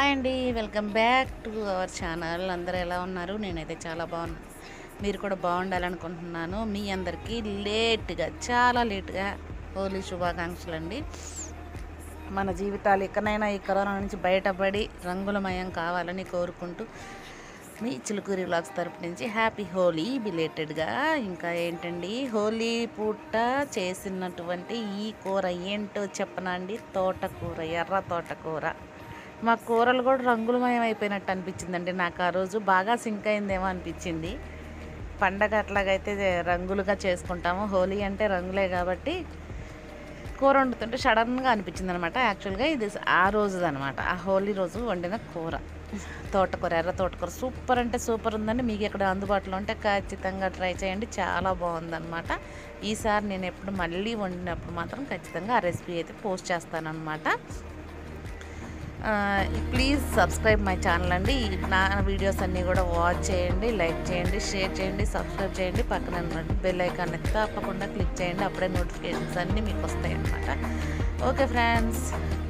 Hi అండి, welcome back to our channel. అందరూ ఎలా ఉన్నారు? నేనైతే చాలా బాగున్నాను. మీరు కూడా బాగుండాలనుకుంటున్నాను. మీ అందరికీ చాలా లేట్గా హోలీ శుభాకాంక్షలు అండి. మన జీవితాలు ఇకనైనా ఈ కరోనా నుంచి బయటపడి రంగులమయం కావాలని కోరుకుంటూ మీ చిలుకూరి వ్లాగ్స్ తరపు నుంచి హ్యాపీ హోలీ బిలేటెడ్గా. ఇంకా ఏంటండి, హోలీ పూట చేసినటువంటి ఈ కూర ఏంటో చెప్పనా అండి? తోటకూర, ఎర్ర తోటకూర. మా కూరలు కూడా రంగులమయం అయిపోయినట్టు అనిపించిందండి. నాకు ఆ రోజు బాగా సింక్ అయిందేమో అనిపించింది. పండగ అట్లాగైతే రంగులుగా చేసుకుంటాము, హోలీ అంటే రంగులే కాబట్టి కూర వండుతుంటే సడన్గా అనిపించింది అనమాట. యాక్చువల్గా ఇది ఆ రోజుది అనమాట, ఆ హోలీ రోజు వండిన కూర. తోటకూర, ఎర్ర తోటకూర సూపర్ అంటే సూపర్ ఉందండి. మీకు ఇక్కడ అందుబాటులో ఉంటే ఖచ్చితంగా ట్రై చేయండి, చాలా బాగుందన్నమాట. ఈసారి నేను ఎప్పుడు మళ్ళీ వండినప్పుడు మాత్రం ఖచ్చితంగా ఆ రెసిపీ అయితే పోస్ట్ చేస్తానన్నమాట. ప్లీజ్ సబ్స్క్రైబ్ మై ఛానల్ అండి. నా వీడియోస్ అన్నీ కూడా వాచ్ చేయండి, లైక్ చేయండి, షేర్ చేయండి, సబ్స్క్రైబ్ చేయండి. పక్కన బెల్ ఐకాన్ తప్పకుండా క్లిక్ చేయండి. అప్పుడే నోటిఫికేషన్స్ అన్నీ మీకు వస్తాయి అన్నమాట. Okay friends.